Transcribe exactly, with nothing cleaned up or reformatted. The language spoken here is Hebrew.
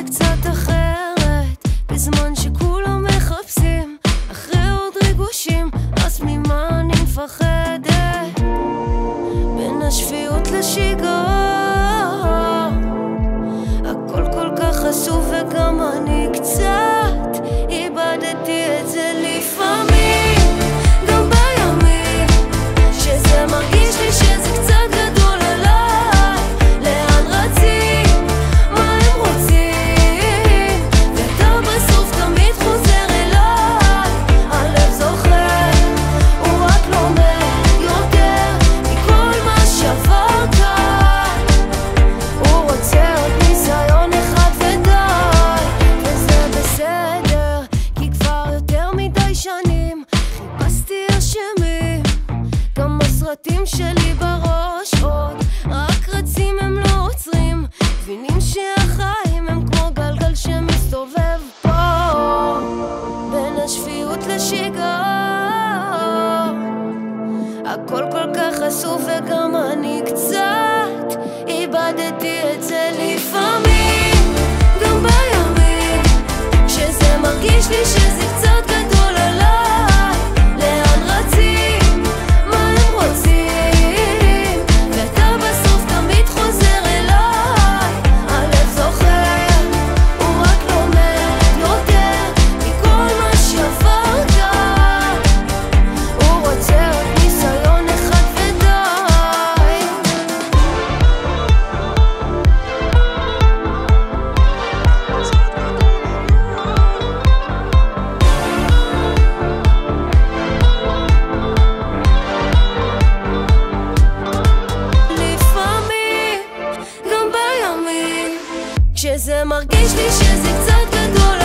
קצת אחרת, בזמן שכולם מחפשים אחרי עוד ריגושים, אז ממה אני מפחדת? בין השפיות לשגרה הכל כל כך חשוף, וגם אני קצת איבדתי את זה לפעמים. גם בימים שזה מרגיש לי שזה קצת גדול עליי, לאן רצים, מה הם רוצים, ואתה בסוף תמיד חוזר אליי. הלב זוכר, הוא רק לומד יותר מכל מה שעבר כאן. הוא רוצה עוד ניסיון אחד ודי, וזה בסדר, כי כבר יותר מדי שנים חיפשתי אשמים. גם הסרטים שלי בראש עוד רק רצים, הם לא עוצרים, מבינים שהחיים הם כמו גלגל שמסתובב פה בין השפיות לשגרה. הכל כל כך חשוף, וגם אני קצת איבדתי את זה לפעמים. גם בימים שזה מרגיש לי שזה קצת גדול עליי, לאן רצים, מה הם רוצים, ואתה בסוף תמיד חוזר אליי. הלב זוכר, הוא רק לומד יותר מכל מה שעבר כאן. הוא רוצה עוד ניסיון אחד ודי. לפעמים, גם בימים, כשזה מרגיש לי שזה קצת גדול